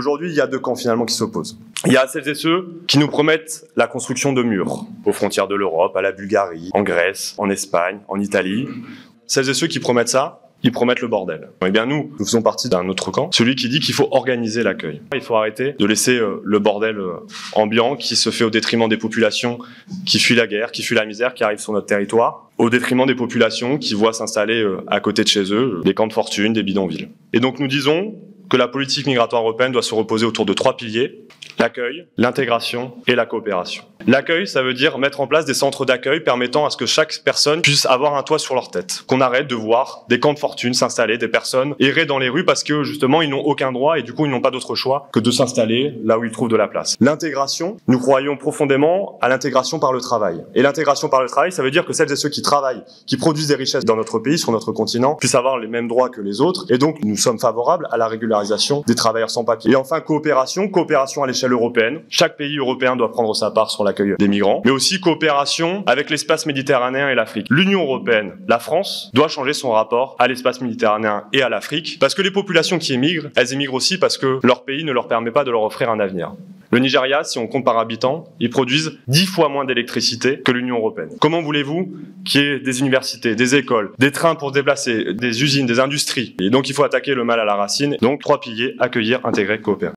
Aujourd'hui, il y a deux camps finalement qui s'opposent. Il y a celles et ceux qui nous promettent la construction de murs aux frontières de l'Europe, à la Bulgarie, en Grèce, en Espagne, en Italie. Celles et ceux qui promettent ça, ils promettent le bordel. Eh bien nous faisons partie d'un autre camp, celui qui dit qu'il faut organiser l'accueil. Il faut arrêter de laisser le bordel ambiant qui se fait au détriment des populations qui fuient la guerre, qui fuient la misère, qui arrivent sur notre territoire, au détriment des populations qui voient s'installer à côté de chez eux des camps de fortune, des bidonvilles. Et donc nous disons que la politique migratoire européenne doit se reposer autour de 3 piliers: l'accueil, l'intégration et la coopération. L'accueil, ça veut dire mettre en place des centres d'accueil permettant à ce que chaque personne puisse avoir un toit sur leur tête. Qu'on arrête de voir des camps de fortune s'installer, des personnes errer dans les rues parce que justement ils n'ont aucun droit et du coup ils n'ont pas d'autre choix que de s'installer là où ils trouvent de la place. L'intégration, nous croyons profondément à l'intégration par le travail. Et l'intégration par le travail, ça veut dire que celles et ceux qui travaillent, qui produisent des richesses dans notre pays, sur notre continent, puissent avoir les mêmes droits que les autres. Et donc nous sommes favorables à la régularisation des travailleurs sans papier. Et enfin coopération à l'échelle européenne. Chaque pays européen doit prendre sa part sur l'accueil des migrants, mais aussi coopération avec l'espace méditerranéen et l'Afrique. L'Union européenne, la France, doit changer son rapport à l'espace méditerranéen et à l'Afrique, parce que les populations qui émigrent, elles émigrent aussi parce que leur pays ne leur permet pas de leur offrir un avenir. Le Nigeria, si on compte par habitant, ils produisent 10 fois moins d'électricité que l'Union européenne. Comment voulez-vous qu'il y ait des universités, des écoles, des trains pour se déplacer, des usines, des industries? Et donc il faut attaquer le mal à la racine. Donc 3 piliers: accueillir, intégrer, coopérer.